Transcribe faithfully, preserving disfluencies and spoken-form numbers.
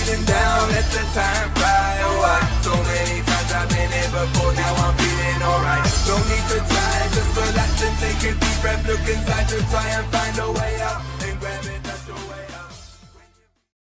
feeling down, let the time fly away. So many times I've been here before, now I'm feeling alright. No need to try, just relax and take a deep breath. Look inside to try and find a way out and grab it.